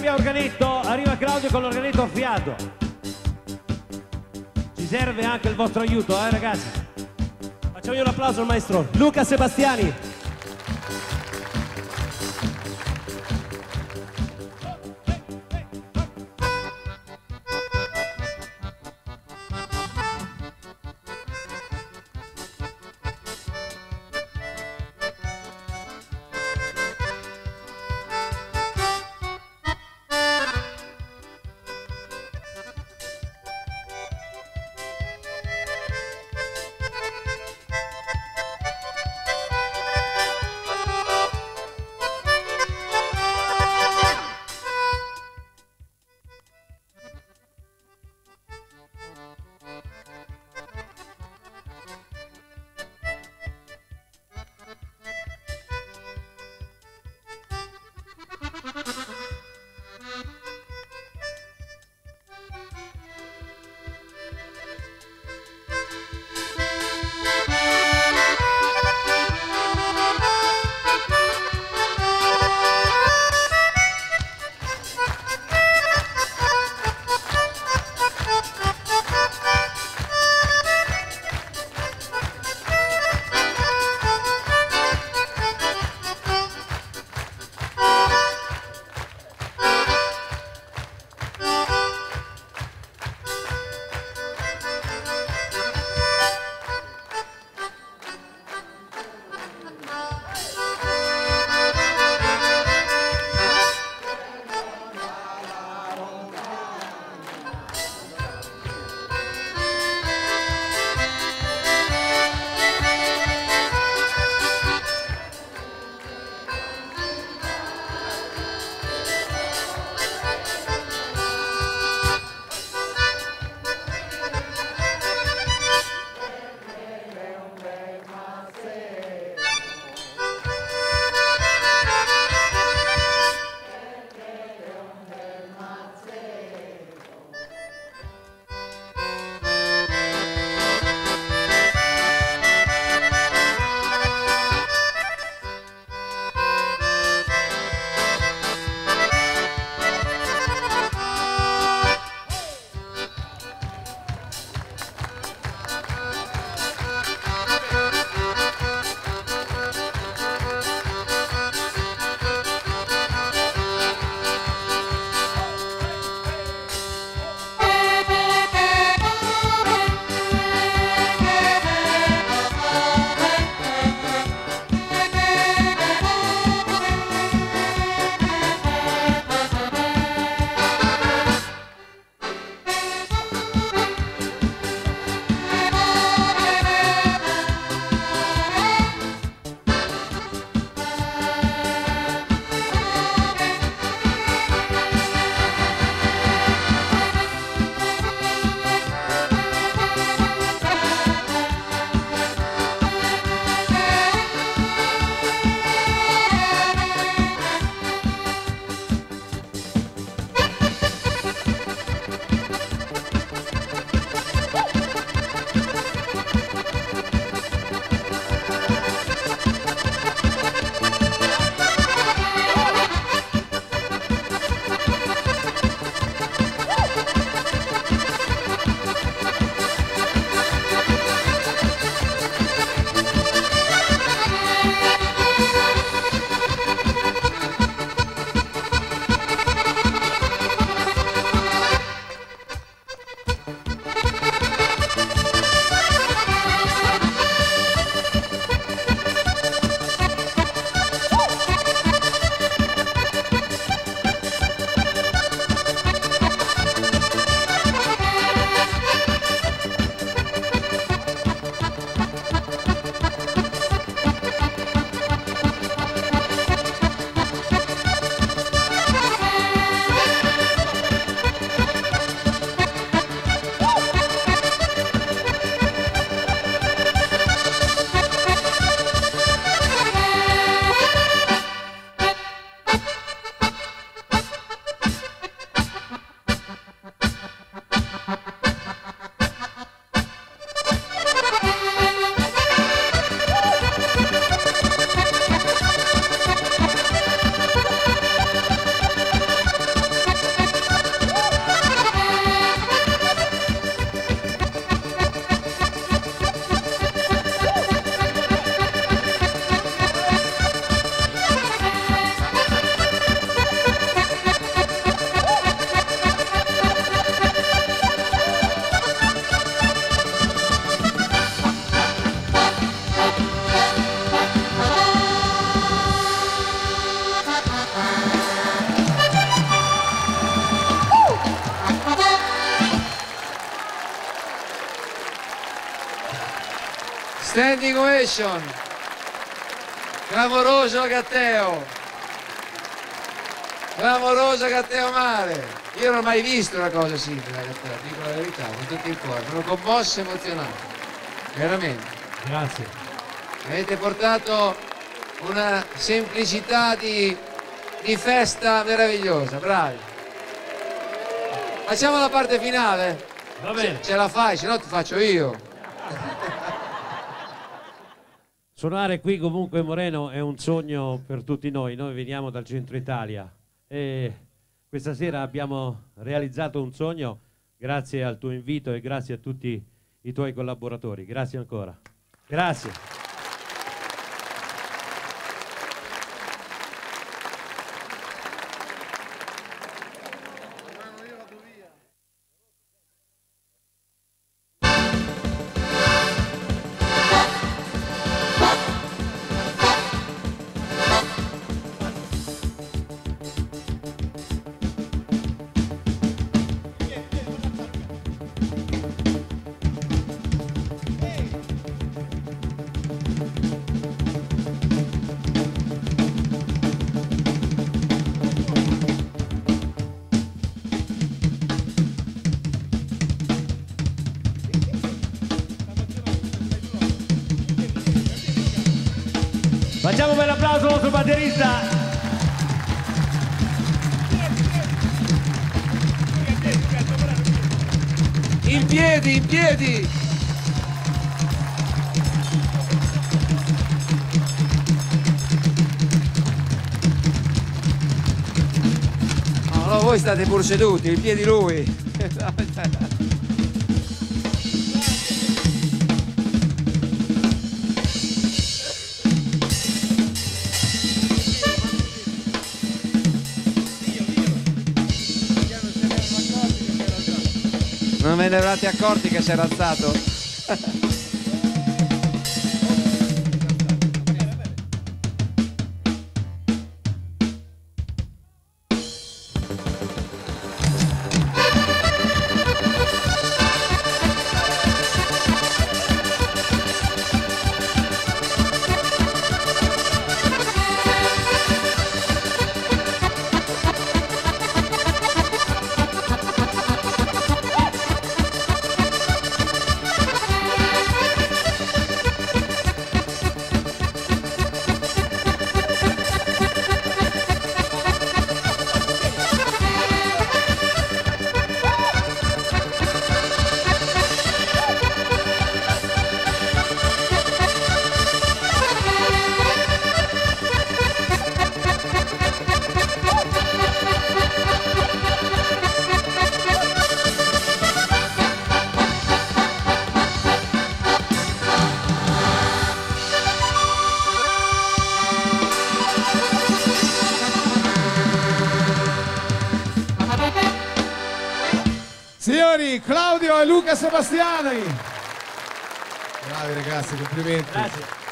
cambia organetto, arriva Claudio con l'organetto a fiato. Ci serve anche il vostro aiuto, ragazzi. Facciamo un applauso al maestro Luca Sebastiani. standing ovation, clamoroso Gatteo, clamoroso Gatteo Mare. Io non ho mai visto una cosa simile, Gatteo, dico la verità, con tutto il cuore, sono commosso e emozionato, veramente. Grazie. Avete portato una semplicità di festa meravigliosa, bravi. Facciamo la parte finale? Va bene. Ce la fai, se no ti faccio io. Suonare qui comunque Moreno è un sogno per tutti noi. Noi veniamo dal centro Italia e questa sera abbiamo realizzato un sogno grazie al tuo invito e grazie a tutti i tuoi collaboratori. Grazie ancora. Grazie. Facciamo un bel applauso al nostro batterista. In piedi, in piedi! No, voi state pur seduti, in piedi lui. Non ve ne eravate accorti che si era alzato? Signori, Claudio e Luca Sebastiani. Bravi ragazzi, complimenti. Grazie.